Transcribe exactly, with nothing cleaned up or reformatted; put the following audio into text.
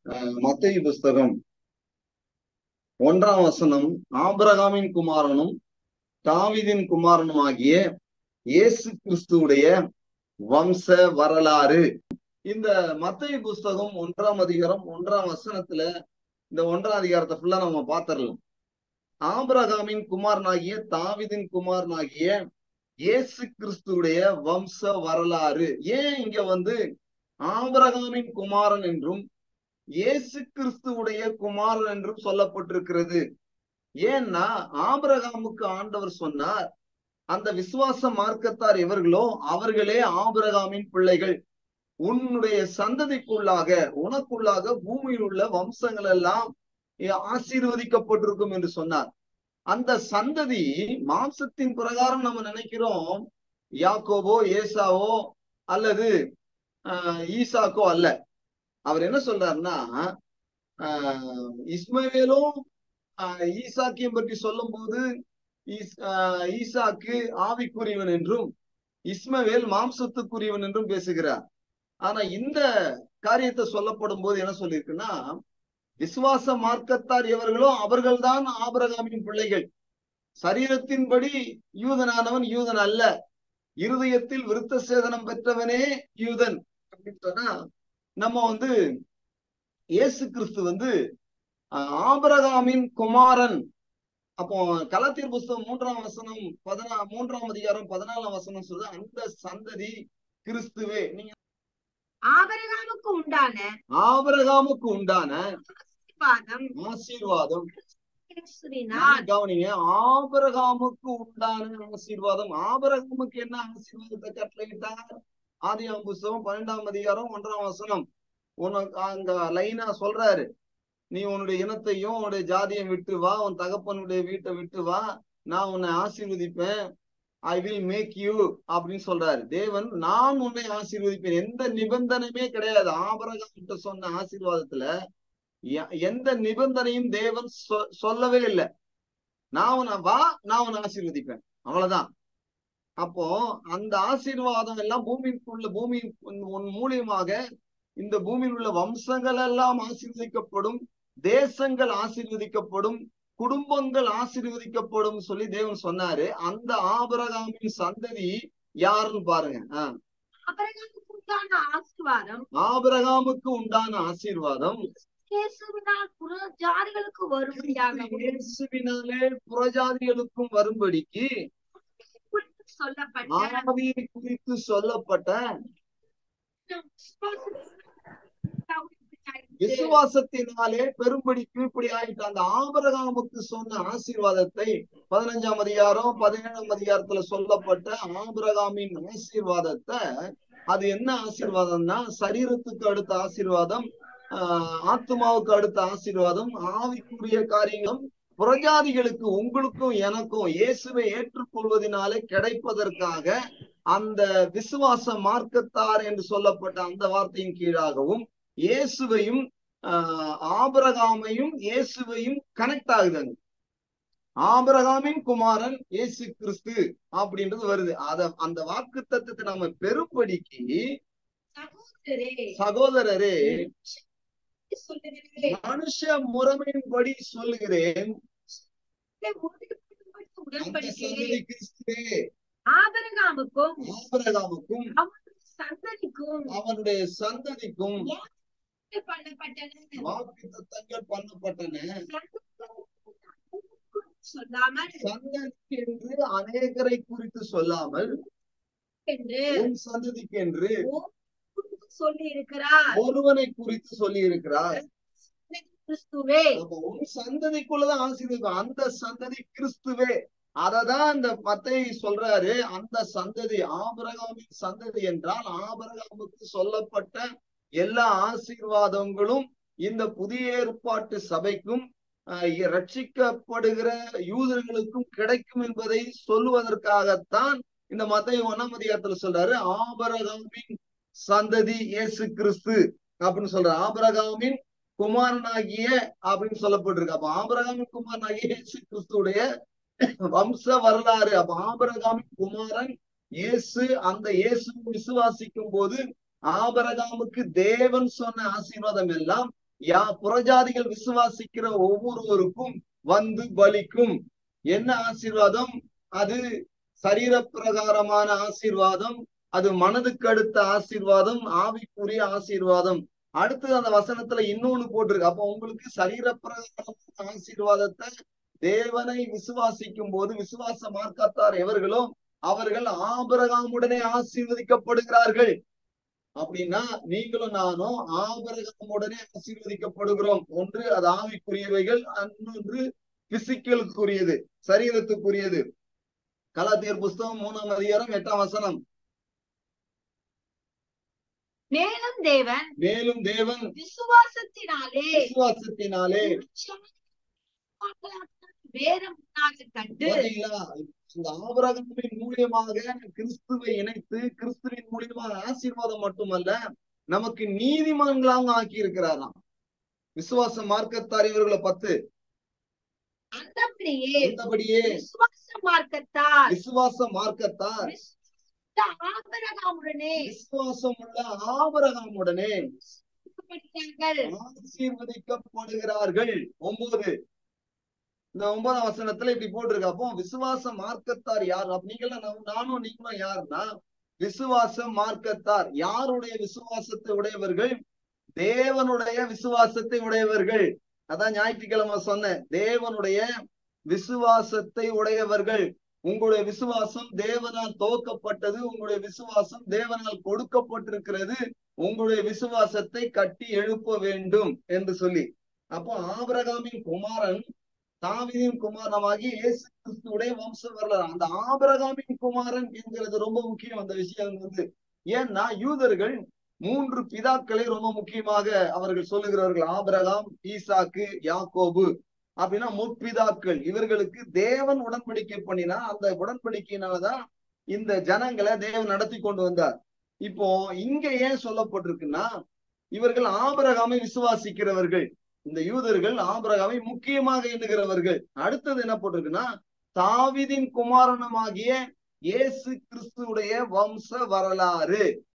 மத்தேயு புஸ்தகம் ஒன்றாம் வசனம், ஆபிரகாமின் குமாரனும் தாவீதின் குமாரனும் ஆகிய இயேசு கிறிஸ்துவுடைய வம்ச வரலாறு. இந்த மத்தேயு புஸ்தகம் ஒன்றாம் அதிகாரம் ஒன்றாம் வசனத்துல இந்த ஒன்றாம் அதிகாரத்தை ஃபுல்லா நம்ம பாத்திரலாம். ஆபிரகாமின் குமாரனாகிய தாவீதின் குமாரனாகிய இயேசு கிறிஸ்துவுடைய வம்ச வரலாறு. ஏன் இங்க வந்து ஆபிரகாமின் குமாரன் என்றும் இயேசு கிறிஸ்துவுடைய குமாரன் என்றும் சொல்லப்பட்டிருக்கிறது? ஏன்னா ஆபிரகாமுக்கு ஆண்டவர் சொன்னார், அந்த விசுவாச மார்க்கத்தார் எவர்களோ அவர்களே ஆபிரகாமின் பிள்ளைகள், உன்னுடைய சந்ததிக்குள்ளாக உனக்குள்ளாக பூமியில் உள்ள வம்சங்கள் எல்லாம் ஆசீர்வதிக்கப்பட்டிருக்கும் என்று சொன்னார். அந்த சந்ததி மாம்சத்தின் பிரகாரம் நம்ம நினைக்கிறோம் யாக்கோபோ ஏசாவோ அல்லது ஆஹ் ஈசாக்கோ அல்ல. அவர் என்ன சொல்றாருன்னா, ஆஹ் இஸ்மவேலும் ஆஹ் ஈசாக்கியம் பற்றி சொல்லும் போது ஈசாக்கு ஆவிக்குரியவன் என்றும் இஸ்மவேல் மாம்சத்துக்குரியவன் என்றும் பேசுகிறார். ஆனா இந்த காரியத்தை சொல்லப்படும் போது என்ன சொல்லியிருக்குன்னா, விசுவாச மார்க்கத்தார் எவர்களோ அவர்கள்தான் ஆபிரகாமின் பிள்ளைகள். சரீரத்தின்படி யூதனானவன் யூதன் அல்ல, இருதயத்தில் விருத்த சேதனம் பெற்றவனே யூதன் அப்படின்னு சொன்னா, நம்ம வந்து இயேசு கிறிஸ்து வந்து ஆபிரகாமின் குமாரன். அப்போ கலாத்தியர் புஸ்தகம் மூன்றாம் வசனம் பதினா மூன்றாம் அதிகாரம் பதினாலாம் வசனம் சொல்றது அந்த சந்ததி கிறிஸ்துவே. நீங்க ஆபிரகாமுக்கு உண்டான ஆபிரகாமுக்கு உண்டான ஆசீர்வாதம் கவனிங்க. ஆபிரகாமுக்கு உண்டான ஆசீர்வாதம். ஆபிரகாமுக்கு என்ன ஆசீர்வாதத்தை கட்டளையிட்டார்? ஆதியாகமம் புஸ்தகம் பன்னெண்டாம் அதிகாரம் ஒன்றாம் வசனம் உனக்கு அங்க லைனா சொல்றாரு, நீ உன்னுடைய இனத்தையும் உன்னுடைய ஜாதியம் விட்டு வா, உன் தகப்பனுடைய வீட்டை விட்டு வா, நான் உன்னை ஆசீர்வதிப்பேன், ஐ வில் மேக் யூ அப்படின்னு சொல்றாரு தேவன். நான் உன்னை ஆசீர்வதிப்பேன். எந்த நிபந்தனையுமே கிடையாது. ஆபிரகாம் கிட்ட சொன்ன ஆசீர்வாதத்துல எந்த நிபந்தனையும் தேவன் சொல்லவே இல்லை. நான் உன்னை வா, நான் உன்னை ஆசீர்வதிப்பேன், அவ்வளவுதான். அப்போ அந்த ஆசீர்வாதம் எல்லாம் பூமிக்குள்ள பூமி மூலியமாக இந்த பூமியில் உள்ள வம்சங்கள் எல்லாம் ஆசீர்வதிக்கப்படும், தேசங்கள் ஆசீர்வதிக்கப்படும், குடும்பங்கள் ஆசீர்வதிக்கப்படும் சொல்லி தேவன் சொன்னாரு. அந்த ஆபிரகாமின் சந்ததி யாருன்னு பாருங்க. ஆபிரகாமுக்கு உண்டான ஆசீர்வாதம் புறஜாதிகளுக்கு இயேசுவினாலே புறஜாதிகளுக்கும் வரும்படிக்கு ஆவியை குறித்து சொல்லப்பட்ட விசுவாசத்தினாலே பெரும்படிக்கு இப்படி ஆயிட்டு அந்த ஆபிரகாமுக்கு சொன்ன ஆசீர்வாதத்தை பதினஞ்சாம் அதிகாரம் பதினேழாம் அதிகாரத்துல சொல்லப்பட்ட ஆபிரகாமின் ஆசீர்வாதத்தை, அது என்ன ஆசீர்வாதம்னா சரீரத்துக்கு அடுத்த ஆசீர்வாதம், ஆஹ் ஆத்மாவுக்கு அடுத்த ஆசீர்வாதம், ஆவிக்குரிய காரியங்களும் புறஜாதிகளுக்கு உங்களுக்கும் எனக்கும் இயேசுவை ஏற்றுக்கொள்வதனாலே கிடைப்பதற்காக அந்த விசுவாச மார்க்கத்தார் என்று சொல்லப்பட்ட அந்த வார்த்தையின் கீழாகவும் இயேசுவையும் ஆஹ் ஆபிரகாமையும் இயேசுவையும் கனெக்ட் ஆகுதுங்க. ஆபிரகாமின் குமாரன் இயேசு கிறிஸ்து அப்படின்றது வருது. அத அந்த வாக்கு தத்துவத்தை நம்ம பெரும்படிக்கு சகோதரரே மனுஷ முறைமையின்படி சொல்லுகிறேன், ஆபிரகாமுக்கும் ஆபிரகாமுக்கும் சந்ததிக்கும் அவனுடைய சந்ததிக்கும் பண்ணப்பட்டன வாக்குத்தத்தங்கள் பண்ணப்பட்டன. சொல்லாமல் சந்ததிக்கு என்று அநேகரை குறித்து சொல்லாமல் உன் சந்ததிக்கு என்று சொல்லி இருக்கிறார், ஒருவனை குறித்து சொல்லி இருக்கிறார். கிறிஸ்துவே. உன் சந்ததிக்குள்ளதான் ஆசீர்வாதம். அந்த சந்ததி கிறிஸ்துவே. அததான் அந்த மத்தேயு சொல்றாரு, அந்த சந்ததி ஆபிரகாமின் சந்ததி என்றால் ஆபிரகாமுக்கு சொல்லப்பட்ட எல்லா ஆசீர்வாதங்களும் இந்த புதிய ஏற்பாட்டு சபைக்கும் ரட்சிக்கப்படுகிற யூதர்களுக்கும் கிடைக்கும் என்பதை சொல்லுவதற்காகத்தான் இந்த மத்தேயு ஒண்ணாம் அதிகாரத்துல சொல்றாரு, ஆபிரகாமின் சந்ததி இயேசு கிறிஸ்து அப்படின்னு சொல்ற. ஆபிரகாமின் குமாரனாகிய அப்படின்னு சொல்லப்பட்டிருக்கு. அப்ப ஆபிரகாமின் குமாரனாகிய இயேசு கிறிஸ்துடைய வம்ச வரலாறு. அப்ப ஆபிரகாமின் குமாரன் இயேசு. அந்த இயேசு விசுவாசிக்கும் போது ஆபிரகாமுக்கு தேவன் சொன்ன ஆசீர்வாதம் எல்லாம் யா புறஜாதிகள் விசுவாசிக்கிற ஒவ்வொருவருக்கும் வந்து பலிக்கும். என்ன ஆசீர்வாதம்? அது சரீர பிரகாரமான ஆசீர்வாதம், அது மனதுக்கு அடுத்த ஆசீர்வாதம், ஆவிக்குரிய ஆசீர்வாதம். அடுத்து அந்த வசனத்துல இன்னொன்னு போட்டிருக்கு. அப்ப உங்களுக்கு சரீர பிரகாரமான ஆசீர்வாதத்தை தேவனை விசுவாசிக்கும் போது, விசுவாச மார்க்கத்தார் எவர்களோ அவர்கள் ஆபிரகாமுடனே ஆசீர்வதிக்கப்படுகிறார்கள். அப்படின்னா நீங்களும் நானும் ஆபிரகாமுடனே ஆசீர்வதிக்கப்படுகிறோம். ஒன்று அது ஆவிக்குரியவைகள், இன்னொன்று பிசிக்கலுக்குரியது, சரீரத்துக்குரியது. கலாத்தியர் புஸ்தகம் மூணாம் அதிகாரம் எட்டாம் வசனம். மேலும் தேவன் மேலும் தேவன் விசுவாசத்தினாலே விசுவாசத்தினாலே வேற முன்னாக கண்டு பாத்தீங்களா, இந்த ஆபிரகாமின் மூலியமாக கிறிஸ்துவை இணைத்து கிறிஸ்துவின் மூலியமாக ஆசீர்வாதம் மட்டுமல்ல, நமக்கு நீதிமான்களாக ஆக்கி இருக்கிறாராம். விசுவாச மார்க்கத்தார் இவர்களை பத்து அந்தபடியே அந்தபடியே விசுவாச மார்க்கத்தார் விசுவாச மார்க்கத்தார் ஆபிரகாமுடனே விசுவாசம் உள்ள ஆபிரகாமுடனே விசுவாசிக்கப்படுகிறார்கள். ஆசீர்வதிக்கப்படுகிறார்கள். ஒன்பது இந்த ஒன்பதாம் வசனத்துல இப்படி போட்டிருக்கு. அப்போ விசுவாச மார்க்கத்தார் யார்? நீங்களும் நானும் நீங்களும் யாருன்னா விசுவாச மார்க்கத்தார். யாருடைய விசுவாசத்தை உடையவர்கள்? தேவனுடைய விசுவாசத்தை உடையவர்கள். அதான் ஞாயிற்றுக்கிழமை சொன்னேன், தேவனுடைய விசுவாசத்தை உடையவர்கள். உங்களுடைய விசுவாசம் தேவனால் துவக்கப்பட்டது, உங்களுடைய விசுவாசம் தேவனால் கொடுக்கப்பட்டிருக்கிறது. உங்களுடைய விசுவாசத்தை கட்டி எழுப்ப வேண்டும் என்று சொல்லி, அப்போ ஆபிரகாமின் குமாரன் தாவீதின் குமாரனாகி இயேசு கிறிஸ்துவுடைய வம்சம் வரலாறு. அந்த ஆபிரகாமின் குமாரன் என்கிறது ரொம்ப முக்கியம். அந்த விஷயம் வந்து ஏன்னா யூதர்கள் மூன்று பிதாக்களை ரொம்ப முக்கியமாக அவர்கள் சொல்லுகிறார்கள். ஆபிரகாம், ஈசாக்கு, யாக்கோபு அப்படின்னா முற்பிதாக்கள். இவர்களுக்கு தேவன் உடன்படிக்கை பண்ணினா அந்த உடன்படிக்கையினாலதான் இந்த ஜனங்களை தேவன் நடத்தி கொண்டு வந்தார். இப்போ இங்க ஏன் சொல்லப்பட்டிருக்குன்னா, இவர்கள் ஆபிரகாமை விசுவாசிக்கிறவர்கள். இந்த யூதர்கள் ஆபிரகாமை முக்கியமாக எண்ணுகிறவர்கள். அடுத்தது என்ன போட்டிருக்குன்னா, தாவீதின் குமாரனமாகிய இயேசு கிறிஸ்துடைய வம்ச வரலாறு.